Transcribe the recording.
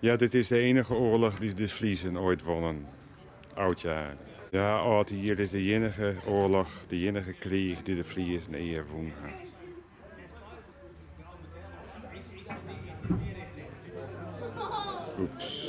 Ja, dit is de enige oorlog die de Frisian ooit wonnen. Oudjaar. Ja, oh, hier is de enige oorlog, de enige krieg die de Frisian eer wonnen. Oeps.